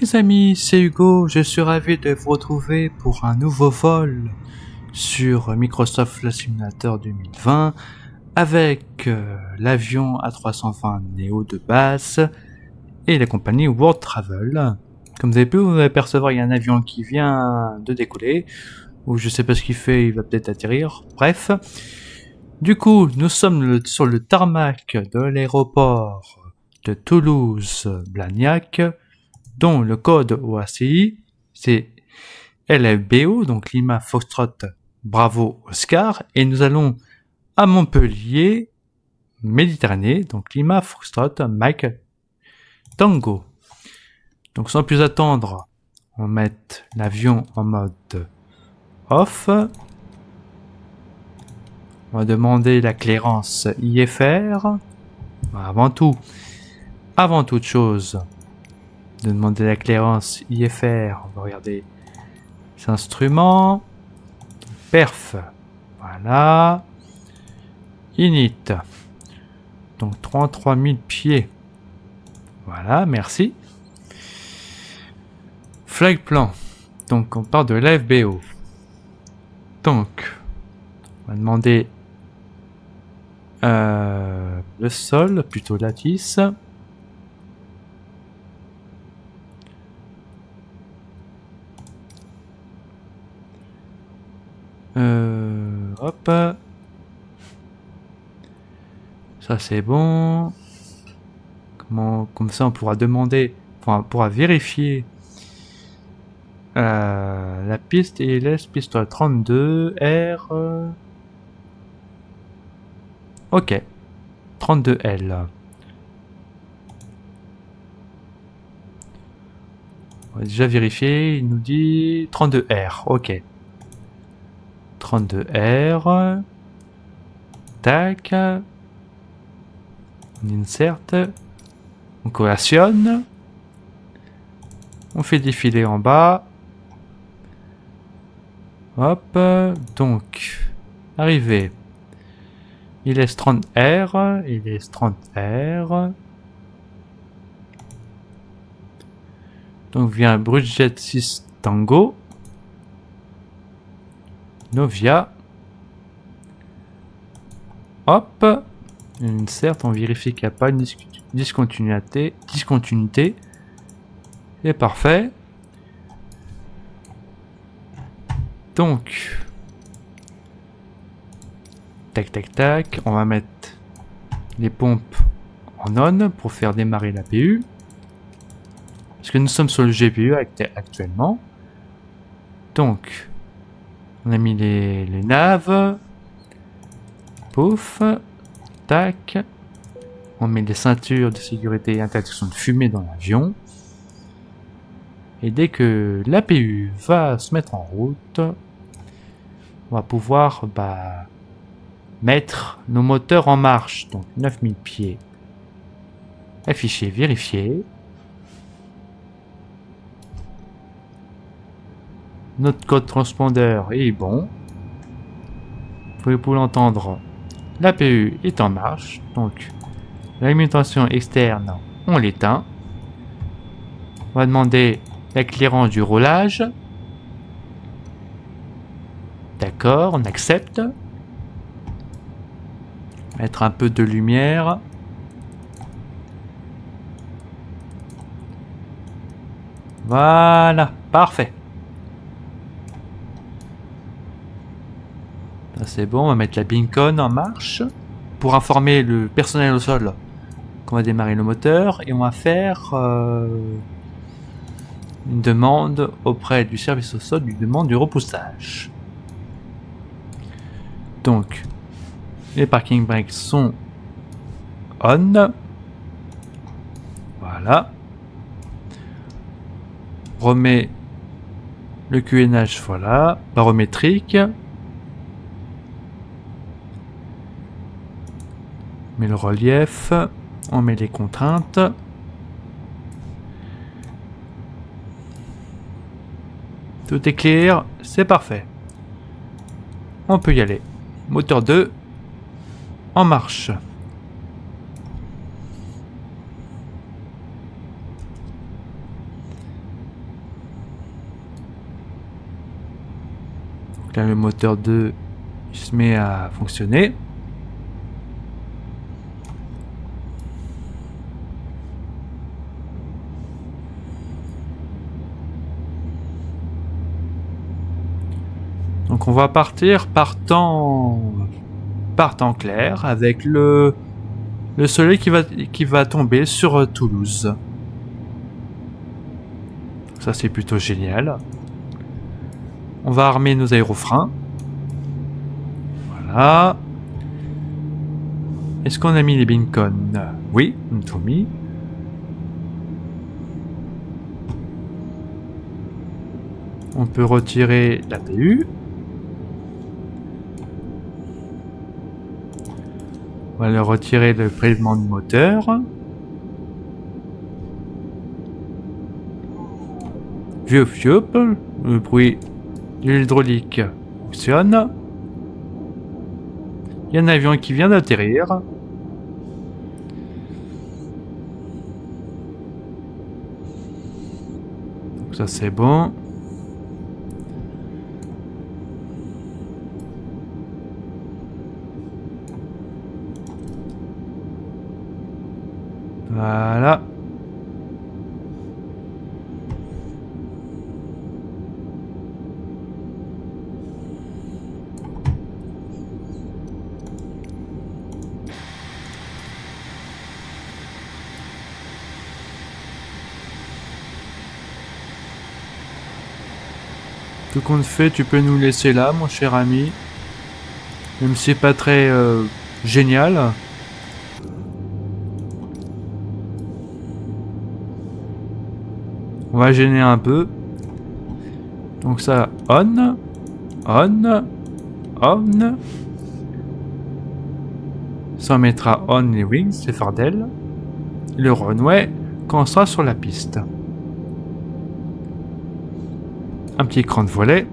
les amis, c'est Hugo, je suis ravi de vous retrouver pour un nouveau vol sur Microsoft Flight Simulator 2020 avec l'avion A320 Neo de base et la compagnie World Travel. Comme vous avez pu vous apercevoir, il y a un avion qui vient de décoller, ou je sais pas ce qu'il fait, il va peut-être atterrir, bref. Du coup, nous sommes sur le tarmac de l'aéroport de Toulouse-Blagnac, dont le code OACI, c'est LFBO, donc Lima Foxtrot Bravo Oscar, et nous allons à Montpellier, Méditerranée, donc Lima Foxtrot Mike Tango. Donc sans plus attendre, on met l'avion en mode off. On va demander la clairance IFR. Avant toute chose, de demander la clairance IFR, on va regarder les instruments, perf, voilà, init, donc 33 000 pieds, voilà, merci, flag plan, donc on part de l'FBO, donc on va demander le sol, plutôt lattice. Hop. Ça c'est bon. Comme ça on pourra demander, enfin, on pourra vérifier la piste et laisse piste 32 R. Ok. 32L. On va déjà vérifier, il nous dit 32R, ok. 32R. Tac. On insert. On collationne. On fait défiler en bas. Hop. Donc, arrivé. Il laisse 30R. Il laisse 30R. Donc vient Bruget 6 Tango. Novia. Hop. Insert, on vérifie qu'il n'y a pas une discontinuité. C'est parfait. Donc, tac tac tac, on va mettre les pompes en on pour faire démarrer la l'APU. Parce que nous sommes sur le GPU actuellement. Donc, on a mis les naves. Pouf. Tac. On met les ceintures de sécurité et interdiction de fumer dans l'avion. Et dès que l'APU va se mettre en route, on va pouvoir mettre nos moteurs en marche. Donc 9000 pieds. Afficher, vérifier. Notre code transpondeur est bon. Vous pouvez l'entendre. L'APU est en marche. Donc, l'alimentation externe, on l'éteint. On va demander la clairance du roulage. D'accord, on accepte. Mettre un peu de lumière. Voilà, parfait. C'est bon, on va mettre la beacon en marche pour informer le personnel au sol qu'on va démarrer le moteur et on va faire une demande auprès du service au sol, une demande du repoussage. Donc, les parking brakes sont on. Voilà. Remet le QNH, voilà, barométrique. On met le relief, on met les contraintes. Tout est clair, c'est parfait. On peut y aller. Moteur 2, en marche. Donc là, le moteur 2 il se met à fonctionner. Donc on va partir par temps clair avec le soleil qui va tomber sur Toulouse. Ça c'est plutôt génial. On va armer nos aérofreins. Voilà. Est-ce qu'on a mis les beacons? Oui, on a tout mis. On peut retirer la PU. On va leur retirer le prélèvement de moteur. Vieux, le bruit de l'hydraulique fonctionne. Il y a un avion qui vient d'atterrir. Donc ça c'est bon. Voilà. Tout compte fait, tu peux nous laisser là, mon cher ami. Même si c'est pas très génial. On va gêner un peu. Donc ça, on. Ça mettra on les wings, les fardelles. Le runway quand on sera sur la piste. Un petit écran de volet.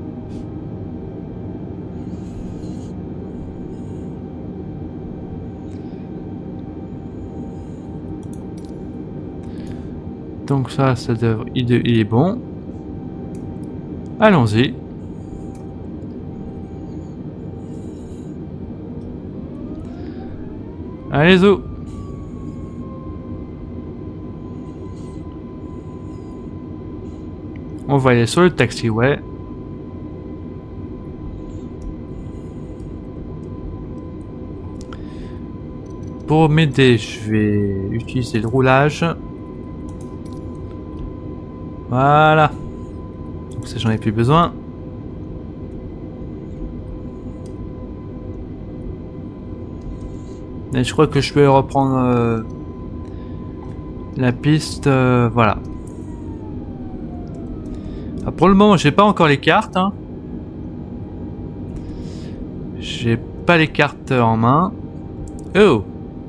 Donc ça il est bon. Allons-y. Allez, zo. On va aller sur le taxiway. Pour m'aider, je vais utiliser le roulage. Voilà. Donc ça, j'en ai plus besoin. Et je crois que je peux reprendre la piste. Voilà. Ah, pour le moment, j'ai pas encore les cartes. Hein. J'ai pas les cartes en main. Oh.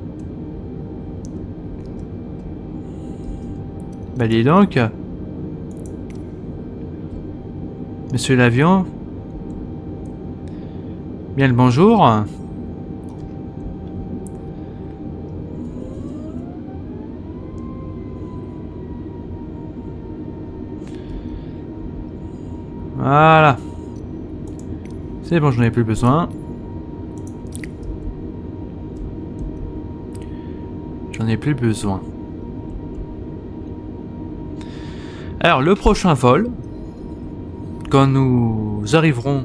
Bah dis donc. Monsieur l'avion. Bien le bonjour. Voilà. C'est bon, j'en ai plus besoin. J'en ai plus besoin. Alors, le prochain vol, quand nous arriverons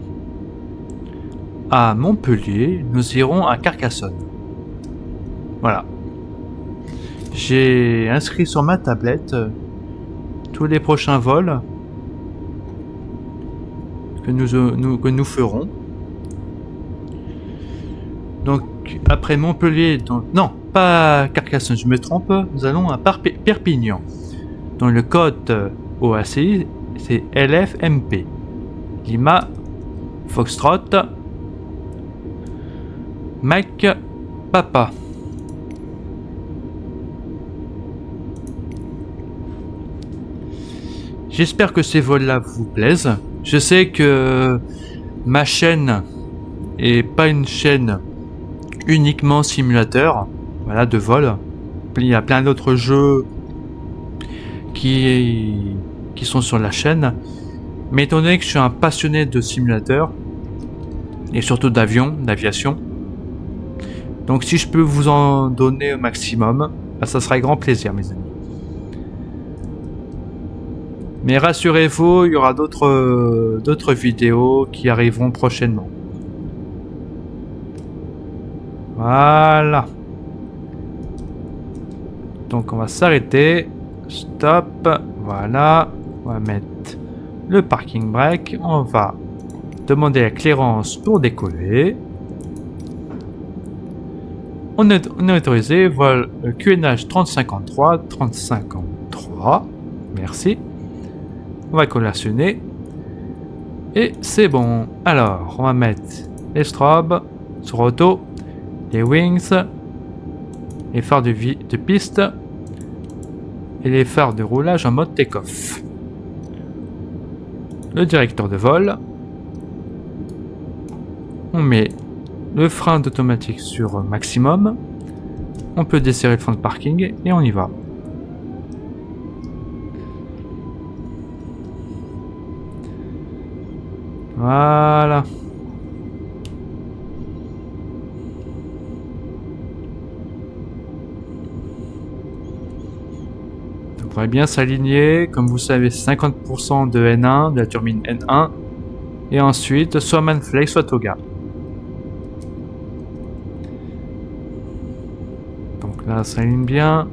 à Montpellier, nous irons à Carcassonne. Voilà. J'ai inscrit sur ma tablette tous les prochains vols que nous ferons. Donc après Montpellier, donc non, pas Carcassonne, je me trompe. Nous allons à Perpignan. Donc le code OACI c'est LFMP. Lima Foxtrot Mac Papa. J'espère que ces vols-là vous plaisent. Je sais que ma chaîne est pas une chaîne uniquement simulateur, voilà, de vol. Il y a plein d'autres jeux qui sont sur la chaîne. Mais étant donné que je suis un passionné de simulateurs, et surtout d'aviation, donc si je peux vous en donner au maximum, bah, ça sera avec grand plaisir mes amis. Mais rassurez-vous, il y aura d'autres vidéos qui arriveront prochainement. Voilà. Donc on va s'arrêter. Stop. Voilà. On va mettre le parking brake. On va demander la clairance pour décoller. On est autorisé. Vol QNH 3053. Merci. On va collationner. Et c'est bon. Alors, on va mettre les strobes sur auto, les wings, les phares de piste et les phares de roulage en mode take-off. Le directeur de vol. On met le frein d'automatique sur maximum. On peut desserrer le frein de parking et on y va. Voilà. On devrait bien s'aligner. Comme vous savez, 50% de N1, de la turbine N1. Et ensuite, soit Manflex, soit Toga. Donc là, ça s'aligne bien.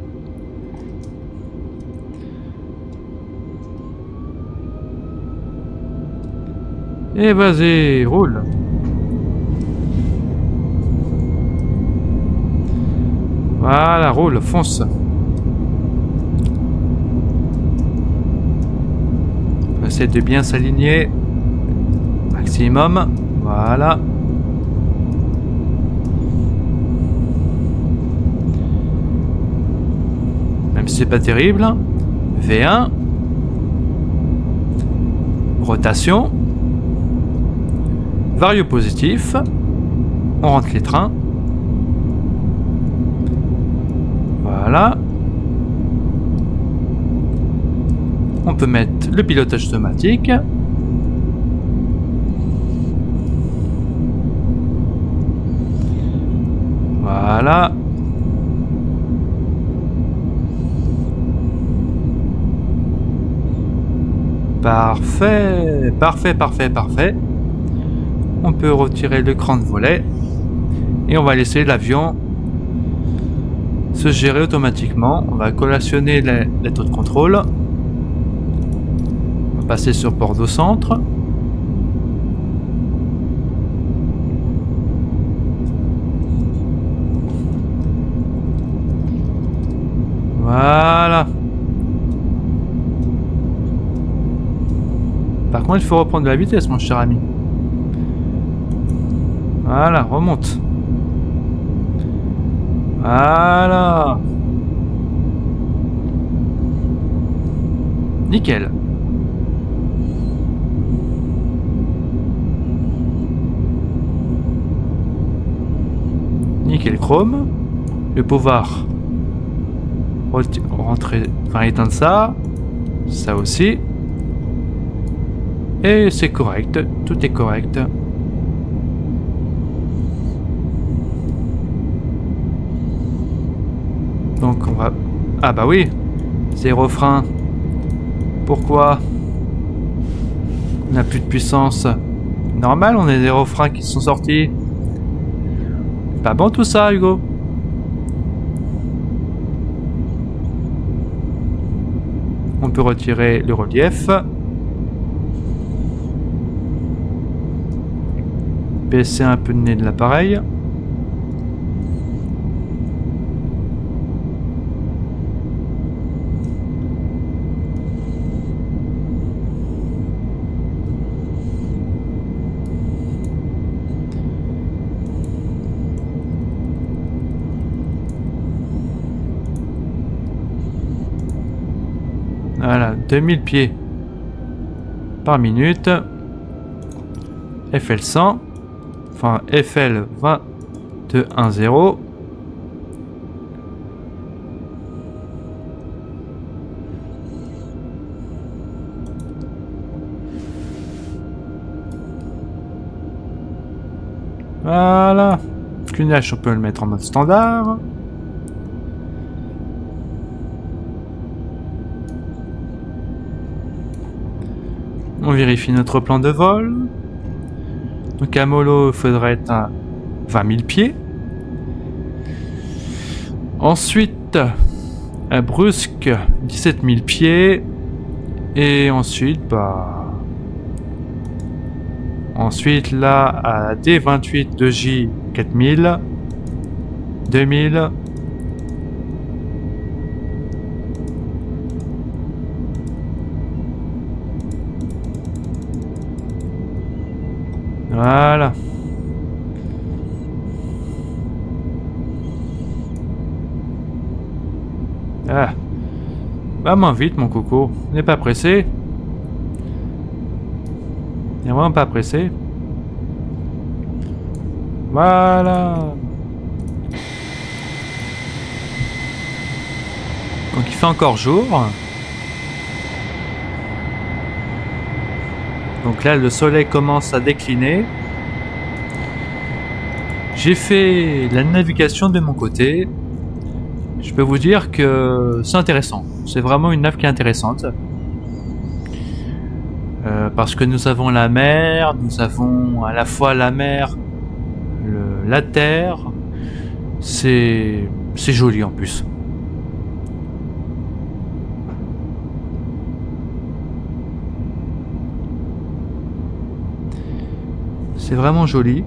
Et vas-y, roule. Voilà, roule, fonce. On va essayer de bien s'aligner. Maximum. Voilà. Même si c'est pas terrible. V1. Rotation. Vario positif. On rentre les trains. Voilà. On peut mettre le pilotage automatique. Voilà. Parfait. Parfait, parfait, parfait. On peut retirer l'écran de volet. Et on va laisser l'avion se gérer automatiquement. On va collationner les taux de contrôle. On va passer sur port au centre. Voilà. Par contre, il faut reprendre de la vitesse, mon cher ami. Voilà, remonte. Voilà. Nickel. Nickel chrome. Le pouvoir rentrer, enfin éteindre ça. Ça aussi. Et c'est correct. Tout est correct. Donc on va... Ah bah oui. Zéro frein. Pourquoi? On n'a plus de puissance. Normal, on a zéro frein qui sont sortis. Pas bon tout ça, Hugo. On peut retirer le relief. Baisser un peu le nez de l'appareil. Voilà, 2000 pieds par minute. FL 100. Enfin, FL 2210. Voilà. Cunage, on peut le mettre en mode standard. On vérifie notre plan de vol. Donc à Molo, il faudrait être à 20 000 pieds. Ensuite, à Brusque, 17 000 pieds. Et ensuite, ensuite, là, à D28 2J, 4000. 2000. Voilà. Ah. Va moins vite, mon coco. On n'est pas pressé. On n'est vraiment pas pressé. Voilà. Donc il fait encore jour. Donc là, le soleil commence à décliner. J'ai fait la navigation de mon côté. Je peux vous dire que c'est intéressant. C'est vraiment une nave qui est intéressante. Parce que nous avons la mer, nous avons à la fois la mer, la terre. C'est joli en plus. C'est vraiment joli.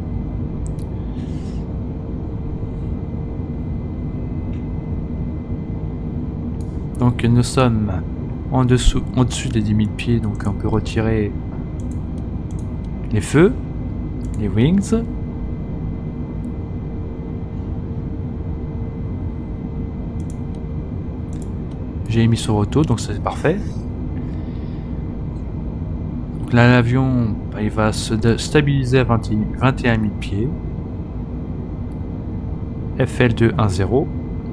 Donc nous sommes au-dessus des 10 000 pieds, donc on peut retirer les feux, les wings. J'ai mis sur auto, donc c'est parfait. Donc là l'avion, il va se stabiliser à 21 000 pieds. FL210.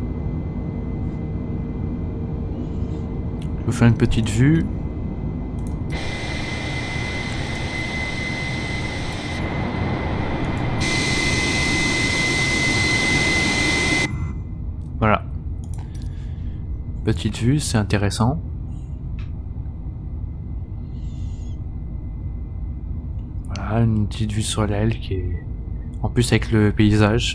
Je vous fais une petite vue. Voilà. Petite vue, c'est intéressant. Voilà, une petite vue sur l'aile qui est... En plus avec le paysage.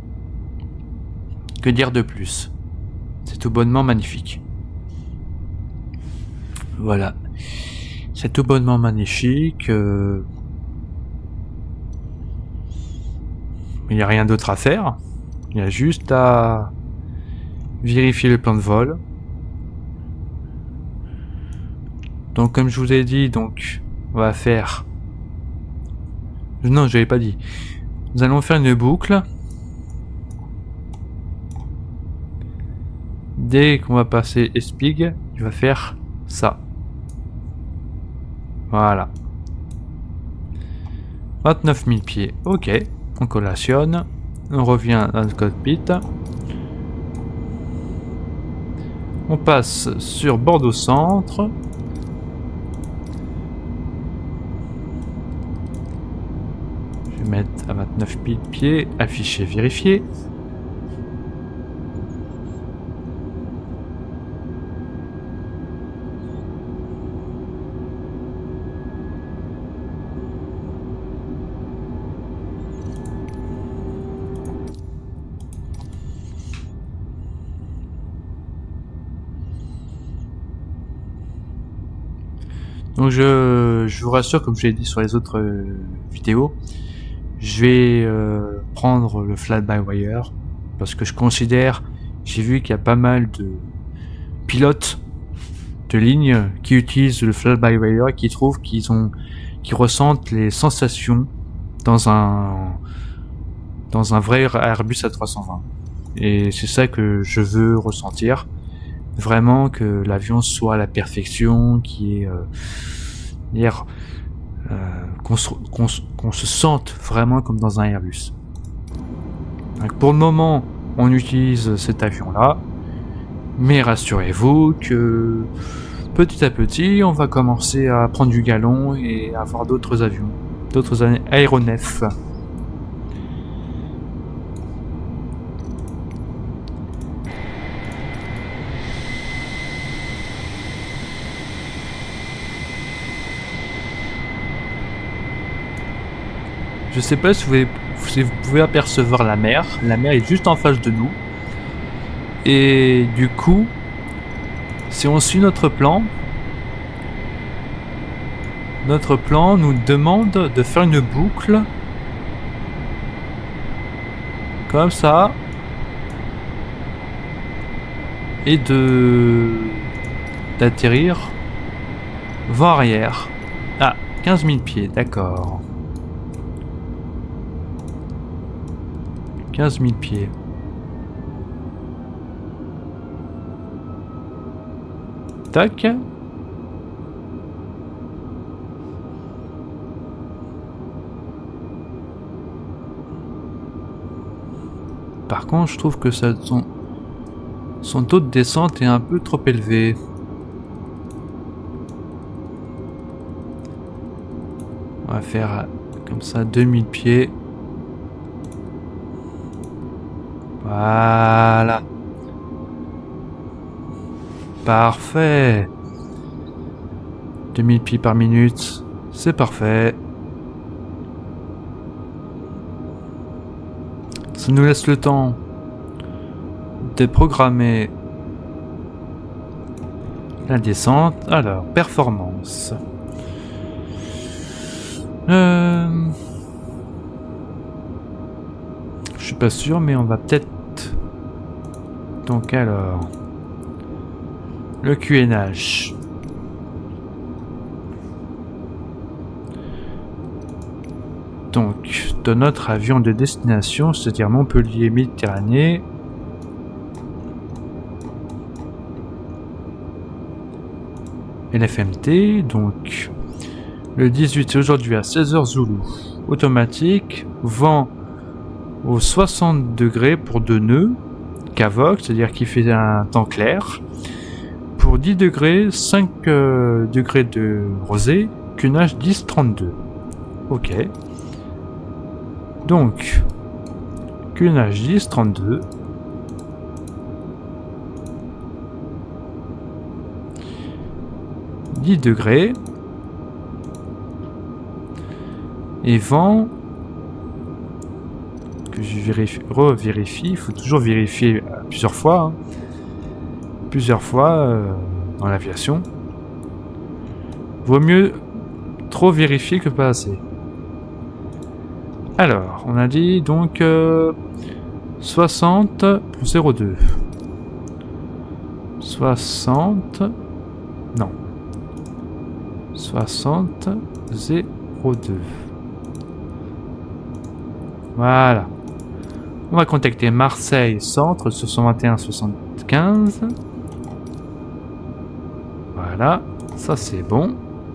Que dire de plus? C'est tout bonnement magnifique. Voilà. C'est tout bonnement magnifique. Il n'y a rien d'autre à faire. Il y a juste à vérifier le plan de vol. Donc comme je vous ai dit, donc on va faire... Non, je l'avais pas dit. Nous allons faire une boucle. Dès qu'on va passer Espig, il va faire ça. Voilà. 29 000 pieds. Ok. On collationne. On revient dans le cockpit. On passe sur Bordeaux Centre. Je vais mettre à 29 000 pieds. Afficher, vérifier. Donc je vous rassure, comme je l'ai dit sur les autres vidéos, je vais prendre le fly-by-wire parce que je considère, j'ai vu qu'il y a pas mal de pilotes de ligne qui utilisent le fly-by-wire et qui trouvent qu'ils ressentent les sensations dans un vrai Airbus A320. Et c'est ça que je veux ressentir. Vraiment que l'avion soit à la perfection, qu'on se sente vraiment comme dans un Airbus. Donc pour le moment, on utilise cet avion-là, mais rassurez-vous que petit à petit, on va commencer à prendre du galon et avoir d'autres avions, d'autres aéronefs. Je sais pas si vous pouvez apercevoir la mer. La mer est juste en face de nous. Et du coup, si on suit notre plan nous demande de faire une boucle. Comme ça. Et d'atterrir vent arrière. Ah, 15 000 pieds, d'accord. 15 000 pieds. Tac. Par contre, je trouve que son taux de descente est un peu trop élevé. On va faire comme ça 2000 pieds. Voilà. Parfait. 2000 pieds par minute. C'est parfait. Ça nous laisse le temps de programmer la descente. Alors, performance. Je suis pas sûr, mais on va peut-être... Donc alors... Le QNH. Donc, de notre avion de destination, c'est-à-dire Montpellier-Méditerranée. LFMT, donc le 18 c'est aujourd'hui à 16h Zulu. Automatique, vent aux 60 degrés pour 2 nœuds. Cavoc, c'est-à-dire qu'il fait un temps clair. Pour 10 degrés, 5 degrés de rosée, QNH 10-32. Ok. Donc, QNH 10-32. Degrés et vent que je vérifie, revérifie, il faut toujours vérifier plusieurs fois, dans l'aviation. Vaut mieux trop vérifier que pas assez. Alors, on a dit donc 60 pour 02. 60 non 60 02. Voilà. On va contacter Marseille Centre sur 121 75. Voilà, ça c'est bon.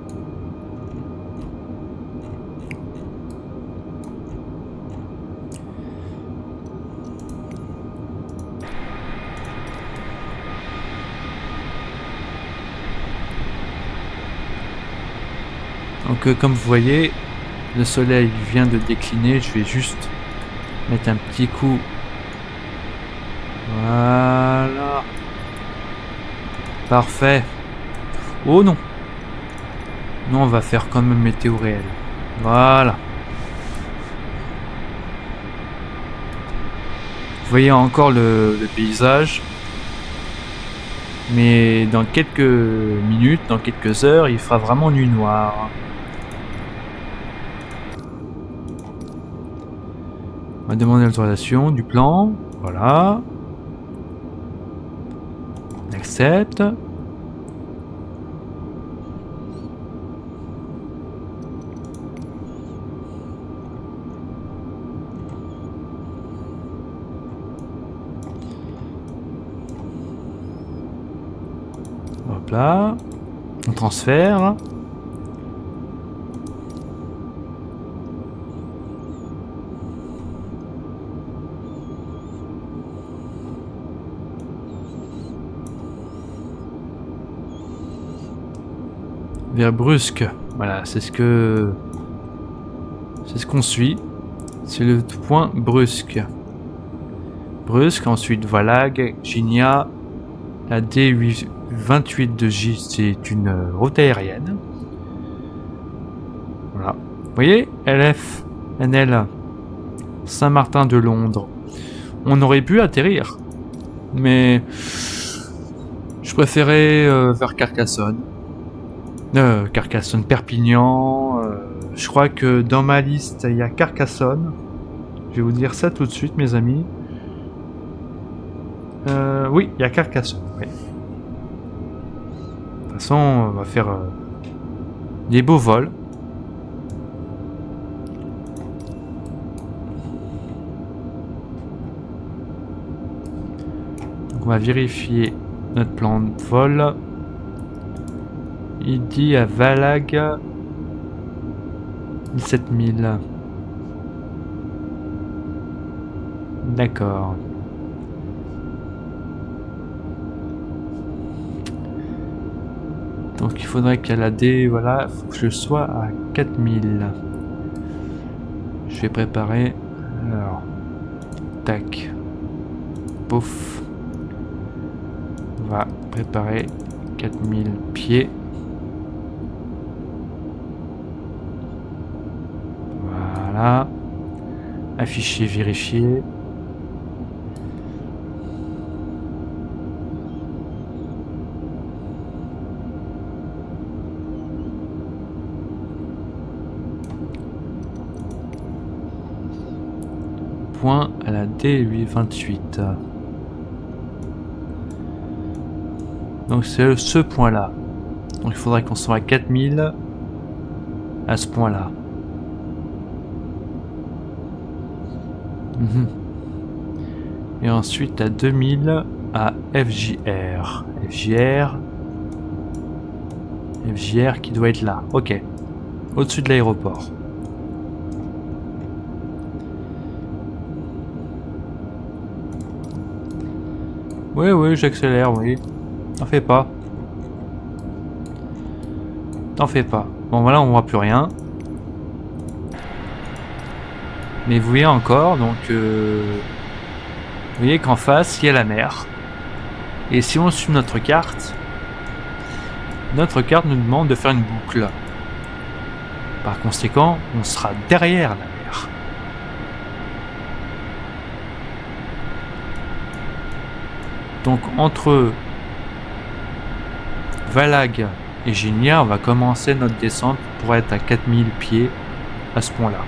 Donc comme vous voyez, le soleil vient de décliner, je vais juste mettre un petit coup. Voilà. Parfait. Oh non. Non, on va faire quand même météo réel. Voilà. Vous voyez encore le paysage. Mais dans quelques minutes, dans quelques heures, il fera vraiment nuit noire. On va demander l'autorisation du plan. Voilà. On accepte. Hop là. On transfère. Vers Brusque, voilà, c'est ce qu'on suit. C'est le point Brusque. Brusque, ensuite Valague, Gigna, la D28 de J, c'est une route aérienne. Voilà. Vous voyez, LF NL. Saint-Martin de Londres. On aurait pu atterrir. Mais... je préférais vers Carcassonne. Carcassonne, Perpignan. Je crois que dans ma liste, il y a Carcassonne. Je vais vous dire ça tout de suite, mes amis. Oui, il y a Carcassonne. Oui. De toute façon, on va faire des beaux vols. Donc, on va vérifier notre plan de vol. Il dit à Valag 17 000. D'accord. Donc il faudrait qu'à la D, voilà, faut que je sois à 4000. Je vais préparer. Alors, tac. Pouf. On va préparer 4000 pieds. Voilà. Afficher, vérifier. Point à la D828. Donc c'est ce point là. Donc il faudrait qu'on soit à 4000 à ce point là. Et ensuite à 2000 à FJR. FJR qui doit être là. Ok. Au-dessus de l'aéroport. Oui, j'accélère, oui. T'en fais pas. T'en fais pas. Bon, voilà, on voit plus rien. Mais vous voyez encore, donc... vous voyez qu'en face, il y a la mer. Et si on suit notre carte nous demande de faire une boucle. Par conséquent, on sera derrière la mer. Donc entre Valag et Gigna, on va commencer notre descente pour être à 4000 pieds à ce point-là.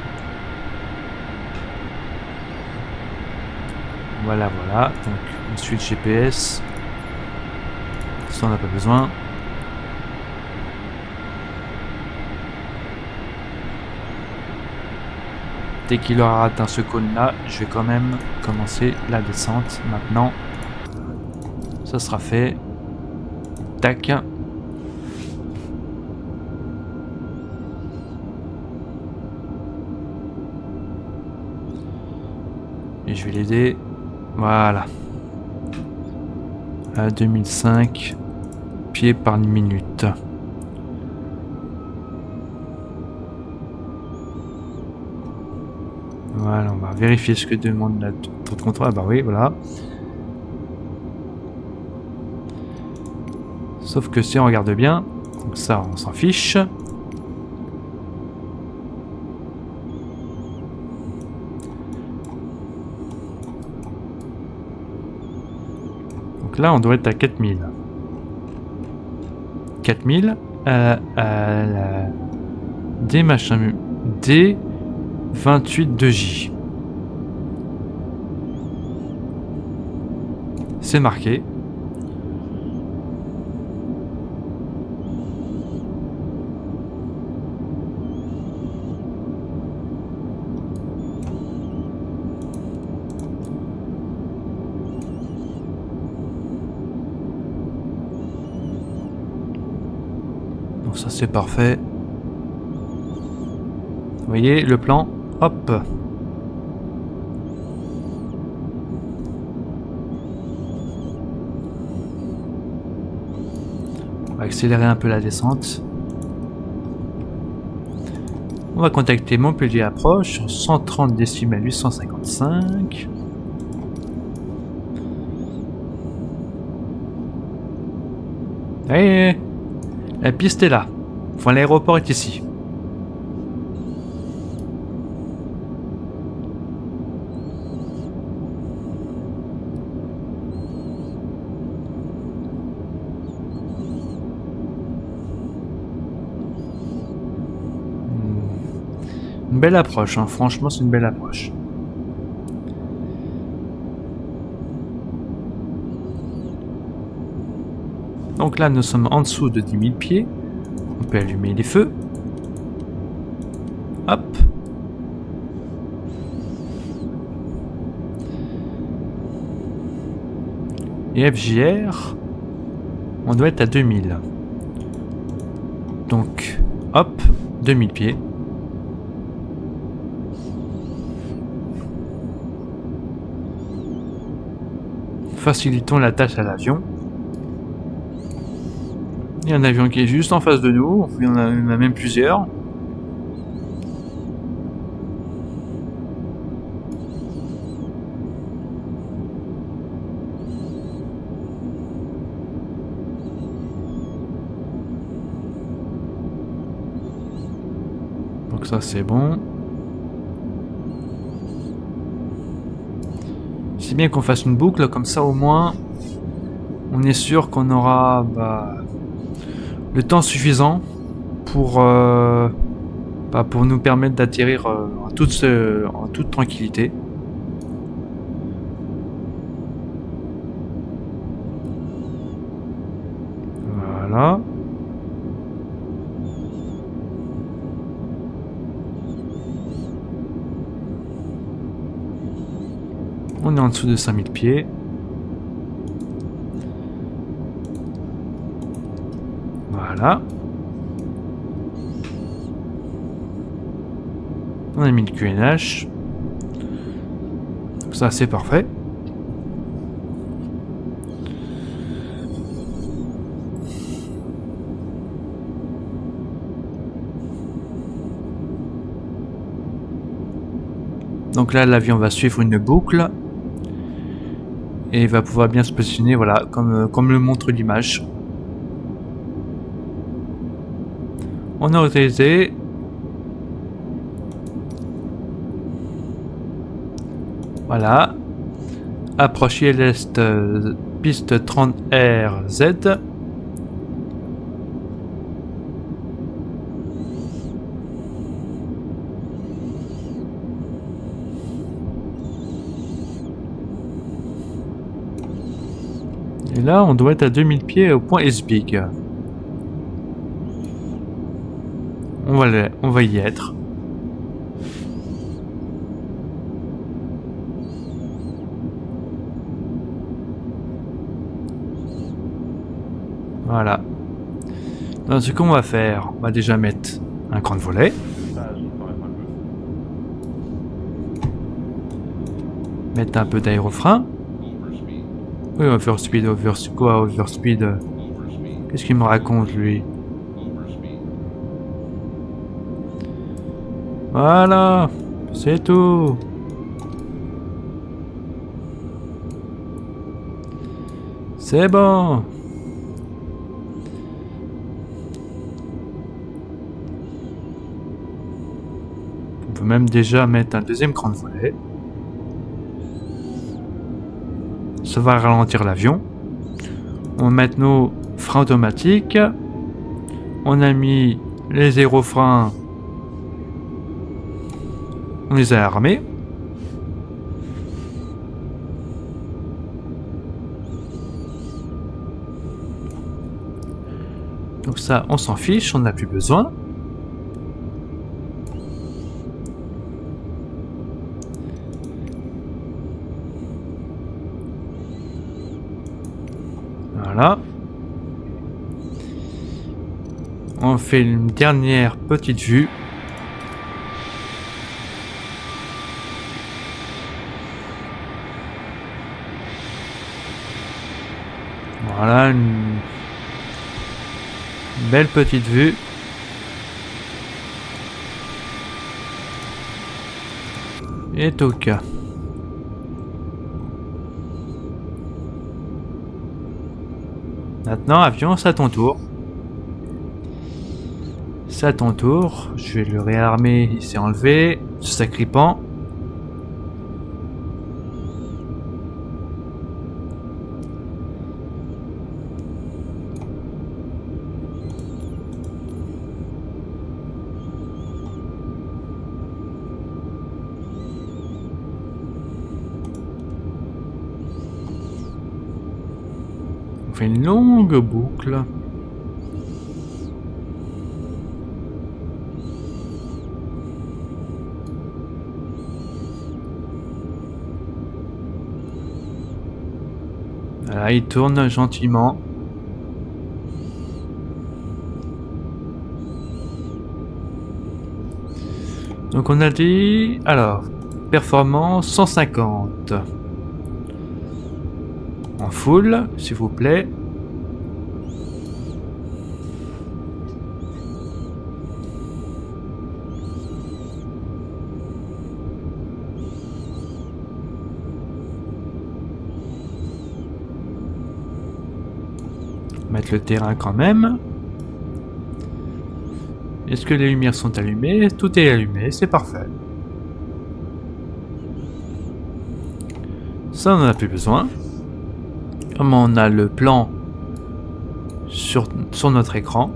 Voilà. Donc on suit le GPS. Ça on n'a pas besoin. Dès qu'il aura atteint ce cône-là, je vais quand même commencer la descente maintenant. Ça sera fait. Tac. Et je vais l'aider. Voilà. À 2005 pieds par minute. Voilà, on va vérifier ce que demande la tour de contrôle. Ah bah oui, voilà. Sauf que si on regarde bien, donc ça on s'en fiche. Donc là on doit être à 4000. 4000 à la D machin D28 2J. C'est marqué. Donc ça c'est parfait. Vous voyez le plan, hop. On va accélérer un peu la descente. On va contacter Montpellier Approche sur 130 décimètres 855. Allez, la piste est là. Enfin, l'aéroport est ici. Une belle approche, hein. Franchement, c'est une belle approche. Donc là, nous sommes en dessous de 10 000 pieds. On peut allumer les feux. Hop. Et FJR, on doit être à 2000. Donc, hop, 2000 pieds. Facilitons la tâche à l'avion. Il y a un avion qui est juste en face de nous, il y en a même plusieurs. Donc ça c'est bon. C'est bien qu'on fasse une boucle, comme ça au moins on est sûr qu'on aura le temps suffisant pour nous permettre d'atterrir en toute tranquillité. Voilà. On est en dessous de 5000 pieds. Voilà. On a mis le QNH. Donc ça c'est parfait. Donc là l'avion va suivre une boucle. Et il va pouvoir bien se positionner, voilà, comme le montre l'image. On a autorisé. Voilà. Approche ILS piste 30RZ. Et là, on doit être à 2000 pieds au point S-Big. On va y être. Voilà. Donc, ce qu'on va faire, on va déjà mettre un cran de volet. Mettre un peu d'aérofrein. Oui, overspeed, overspeed. Qu'est-ce qu'il me raconte, lui? Voilà, c'est tout. C'est bon. On peut même déjà mettre un deuxième cran de volet. Ça va ralentir l'avion. On va mettre nos freins automatiques. On a mis les aérofreins. On les a armés. Donc ça, on s'en fiche, on n'a plus besoin. Voilà. On fait une dernière petite vue. Voilà, une belle petite vue. Et Toka. Maintenant, avion, c'est à ton tour. C'est à ton tour. Je vais le réarmer. Il s'est enlevé. Ce sacripant. fait une longue boucle. Voilà, il tourne gentiment. Donc on a dit, alors, performance 150. En full, s'il vous plaît. Mettre le terrain quand même. Est-ce que les lumières sont allumées? Tout est allumé, c'est parfait. Ça, on n'en a plus besoin. Comme on a le plan sur notre écran.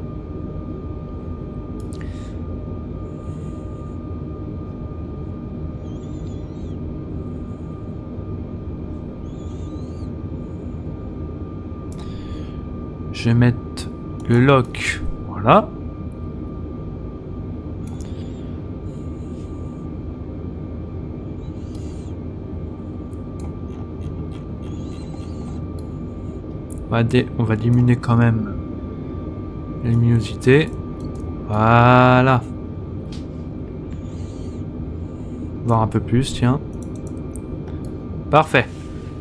Je vais mettre le lock, voilà. On va diminuer quand même la luminosité. Voilà. Voir un peu plus, tiens. Parfait.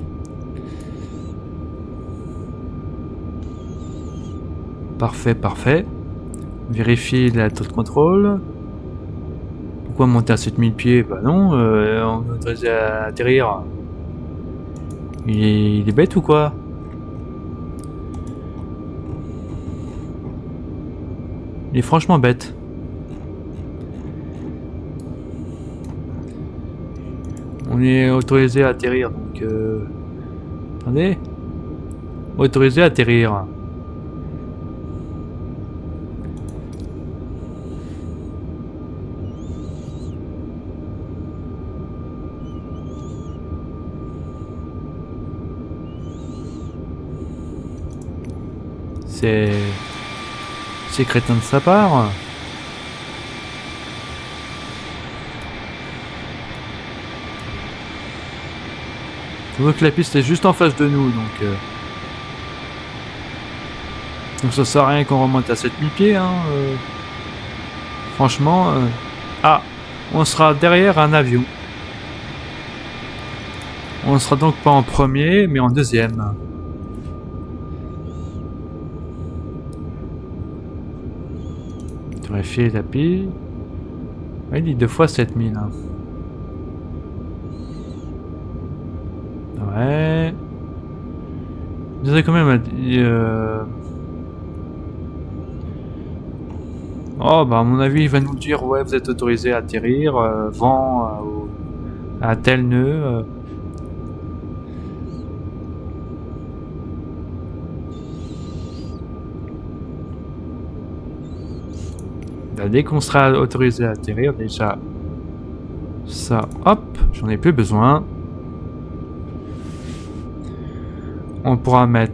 Parfait, parfait. Vérifier la taux de contrôle. Pourquoi monter à 7000 pieds? Bah non, on est autorisé à atterrir. Il est bête ou quoi? Il est franchement bête. On est autorisé à atterrir, donc... Attendez. Autorisé à atterrir. C'est crétin de sa part. Donc la piste est juste en face de nous, donc ça sert à rien qu'on remonte à 7000 pieds, hein. Franchement, ah, on sera derrière un avion. On ne sera donc pas en premier, mais en deuxième. Vérifier la pile. Il dit 2 fois 7000. Hein. Ouais. Je dirais quand même... Oh, bah à mon avis, il va nous dire, ouais, vous êtes autorisé à atterrir, vent à tel nœud. Dès qu'on sera autorisé à atterrir, déjà, ça, hop, j'en ai plus besoin. On pourra mettre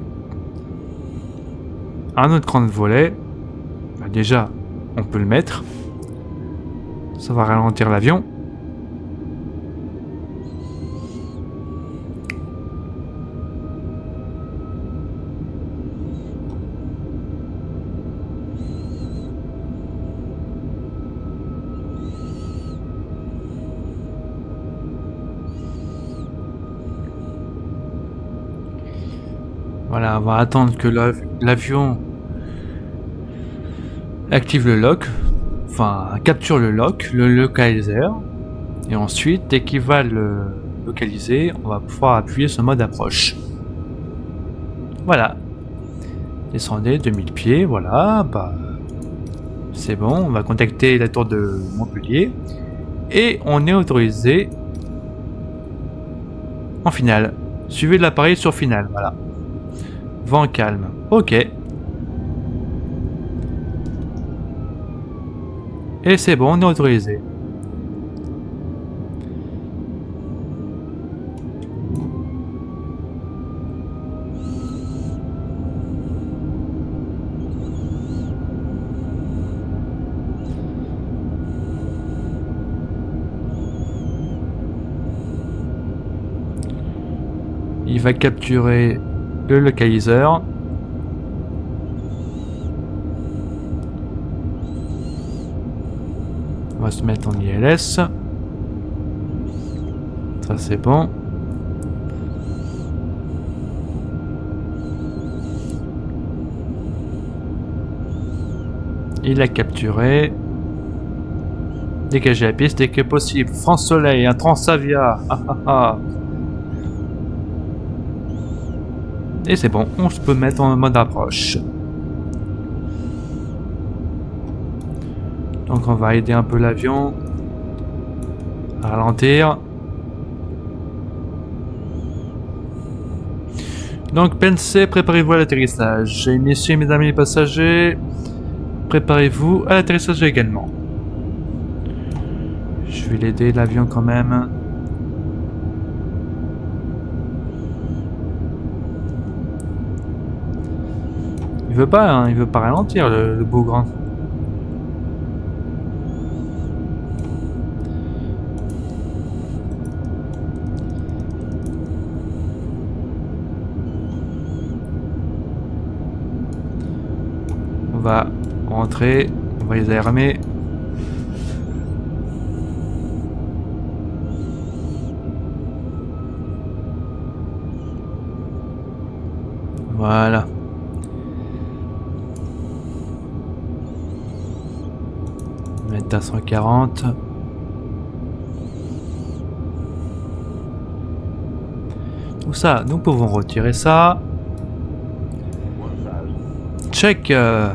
un autre cran de volet. Bah, déjà, on peut le mettre. Ça va ralentir l'avion. Voilà, on va attendre que l'avion active le lock, enfin capture le lock, le localizer, et ensuite, dès qu'il va le localiser, on va pouvoir appuyer sur mode approche. Voilà. Descendez 2000 pieds, voilà, bah c'est bon, on va contacter la tour de Montpellier, et on est autorisé en finale. Suivez l'appareil sur finale, voilà. Vent calme. Ok. Et c'est bon, on est autorisé. Il va capturer le localiseur. On va se mettre en ILS. Ça c'est bon. Il a capturé. Dégagez la piste dès que possible. France Soleil, un Transavia. Ah, ah, ah. Et c'est bon, on se peut mettre en mode approche. Donc on va aider un peu l'avion à ralentir. Donc pensez, préparez-vous à l'atterrissage. Et messieurs et mesdames les passagers, préparez-vous à l'atterrissage également. Je vais l'aider l'avion quand même. Il veut pas, hein, il veut pas ralentir le beau grand. On va rentrer, on va les armer. Voilà. Mettre à 140. Tout ça, nous pouvons retirer ça. Check.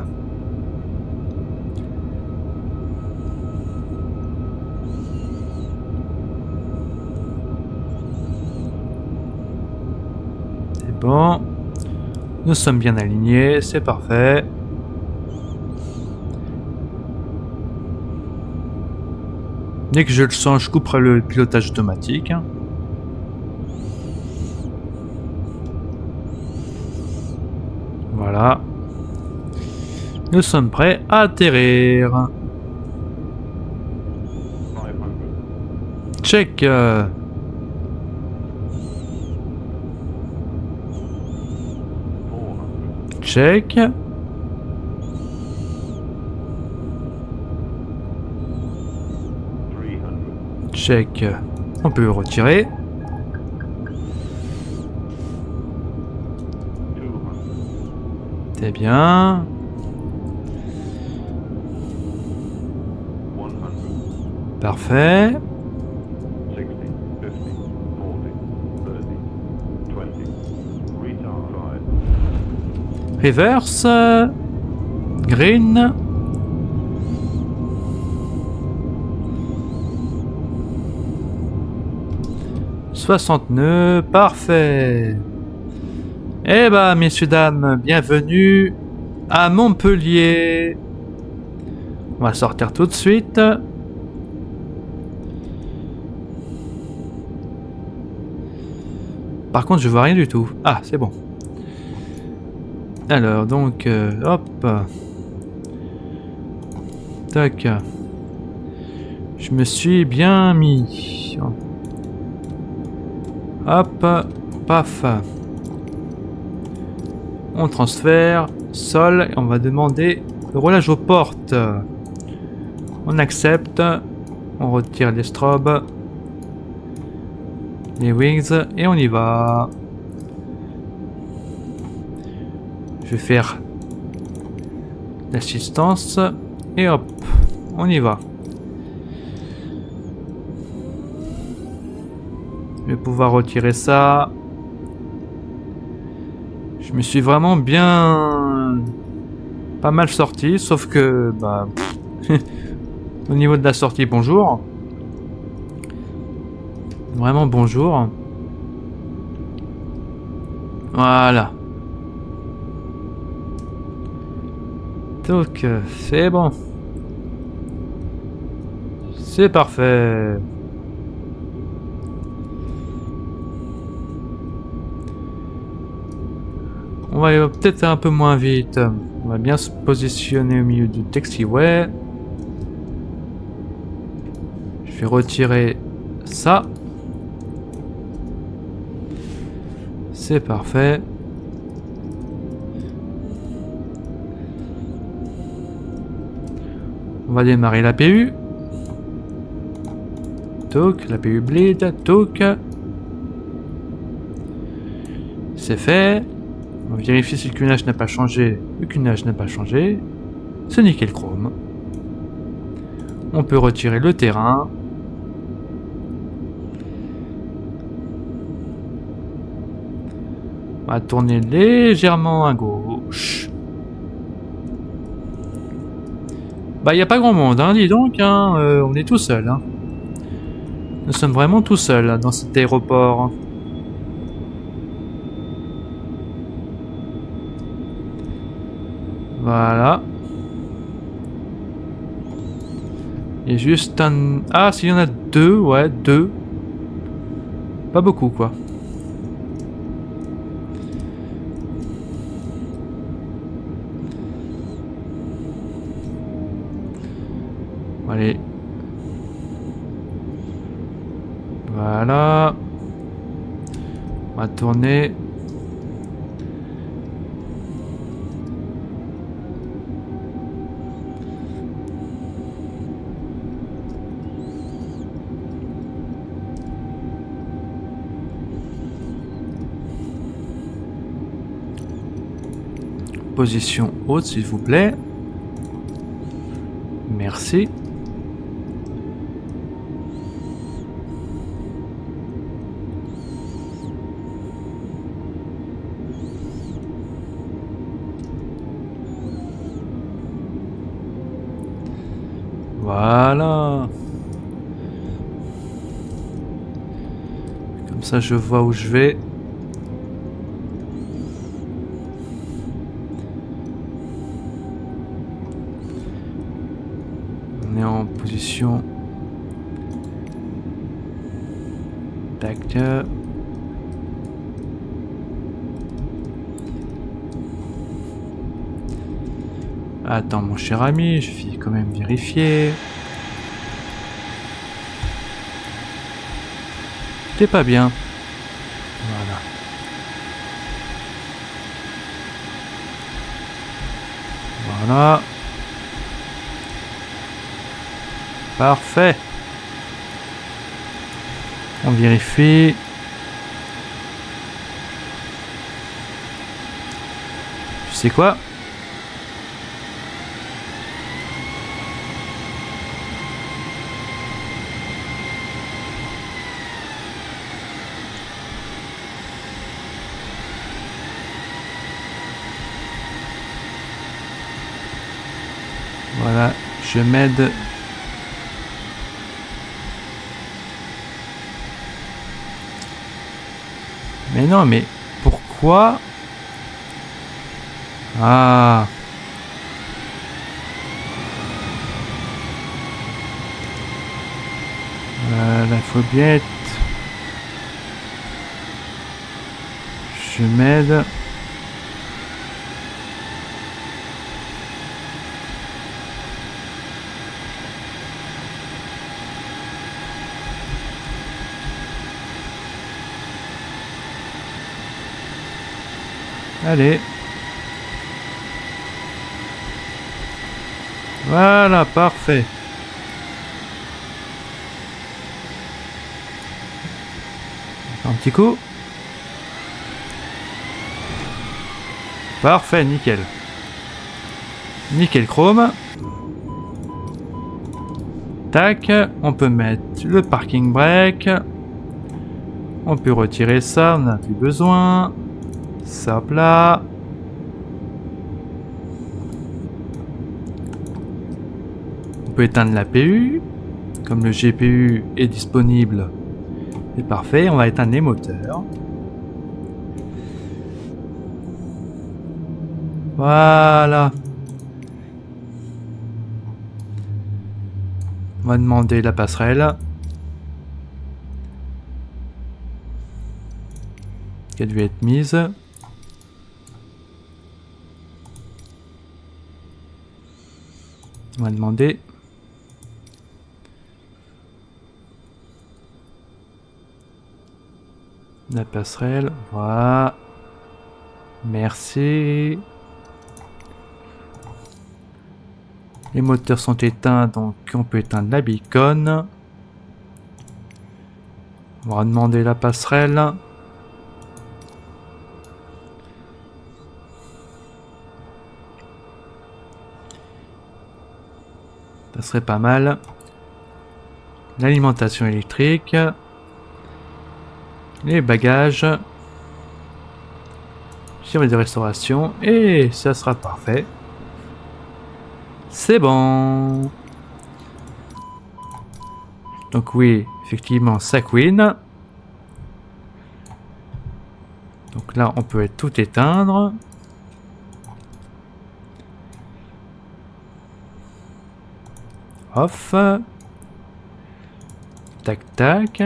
C'est bon. Nous sommes bien alignés, c'est parfait. Dès que je le sens, je couperai le pilotage automatique. Voilà. Nous sommes prêts à atterrir. Check. Check. Check. On peut le retirer. C'est bien. Parfait. Reverse. Green. Parfait. Eh ben, messieurs, dames, bienvenue à Montpellier. On va sortir tout de suite. Par contre, je vois rien du tout. Ah, c'est bon. Alors, donc, hop. Tac. Je me suis bien mis. Hop, paf. On transfère, sol, et on va demander le roulage aux portes. On accepte, on retire les strobes, les wings, et on y va. Je vais faire l'assistance, et hop, on y va. Je vais pouvoir retirer ça. Je me suis vraiment bien... pas mal sorti, sauf que... bah... au niveau de la sortie, bonjour. Vraiment bonjour. Voilà. Donc, c'est bon. C'est parfait. On va peut-être un peu moins vite. On va bien se positionner au milieu du taxiway. Je vais retirer ça. C'est parfait. On va démarrer la PU. Toc, la PU bleed, toc. C'est fait. On va vérifier si le cunage n'a pas changé. Le cunage n'a pas changé. C'est nickel chrome. On peut retirer le terrain. On va tourner légèrement à gauche. Bah, il n'y a pas grand monde, hein, dis donc, hein, on est tout seul. Hein. Nous sommes vraiment tout seuls hein, dans cet aéroport. Voilà. Il y a juste un... Ah, s'il y en a deux, ouais, deux. Pas beaucoup, quoi. Allez. Voilà. On va tourner. Position haute, s'il vous plaît. Merci. Voilà. Comme ça, je vois où je vais. On est en position. Tac. Attends, mon cher ami, je vais quand même vérifier. T'es pas bien. Voilà. Voilà. Parfait. On vérifie. Tu sais quoi? Voilà, je m'aide. Mais non, mais pourquoi? Ah. Là, il faut bien être... Je m'aide. Allez. Voilà, parfait. Un petit coup. Parfait, nickel. Nickel chrome. Tac, on peut mettre le parking brake. On peut retirer ça, on n'a plus besoin. Ça, hop là. On peut éteindre la PU. Comme le GPU est disponible, c'est parfait. On va éteindre les moteurs. Voilà. On va demander la passerelle. Qui a dû être mise. On va demander. La passerelle, voilà. Merci. Les moteurs sont éteints, donc on peut éteindre la beacon. On va demander la passerelle. Ça serait pas mal. L'alimentation électrique. Les bagages. Service de restauration. Et ça sera parfait. C'est bon. Donc oui, effectivement, ça queen. Donc là, on peut tout éteindre. Off. Tac, tac.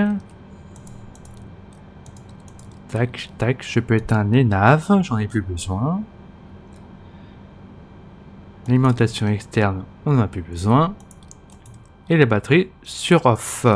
Tac, tac. Je peux éteindre les naves. J'en ai plus besoin. L'alimentation externe, on n'en a plus besoin. Et les batteries sur off.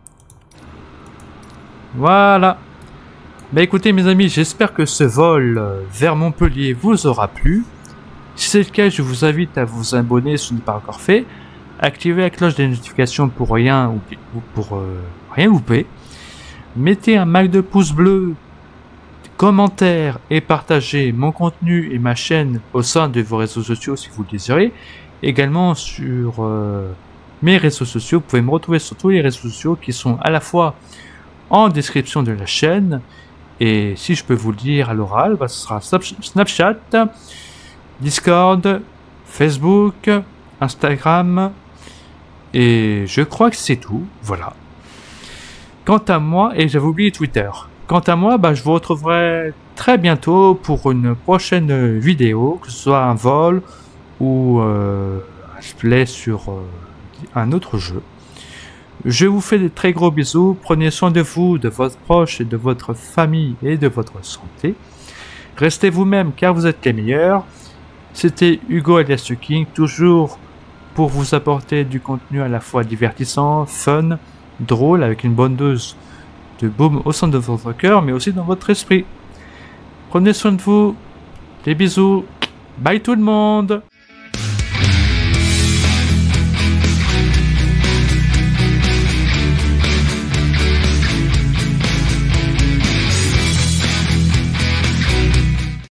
Voilà. Bah écoutez mes amis, j'espère que ce vol vers Montpellier vous aura plu. Si c'est le cas, je vous invite à vous abonner si ce n'est pas encore fait. Activez la cloche des notifications pour rien louper. Mettez un max de pouces bleus, commentaires et partagez mon contenu et ma chaîne au sein de vos réseaux sociaux si vous le désirez. Également sur mes réseaux sociaux, vous pouvez me retrouver sur tous les réseaux sociaux qui sont à la fois en description de la chaîne. Et si je peux vous le dire à l'oral, bah, ce sera Snapchat, Discord, Facebook, Instagram. Et je crois que c'est tout. Voilà. Quant à moi, et j'avais oublié Twitter. Quant à moi, bah, je vous retrouverai très bientôt pour une prochaine vidéo, que ce soit un vol ou un play sur un autre jeu. Je vous fais de très gros bisous. Prenez soin de vous, de votre proche et de votre famille et de votre santé. Restez vous-même car vous êtes les meilleurs. C'était Hugo alias The King, toujours pour vous apporter du contenu à la fois divertissant, fun, drôle, avec une bonne dose de baume au sein de votre cœur, mais aussi dans votre esprit. Prenez soin de vous. Des bisous. Bye tout le monde.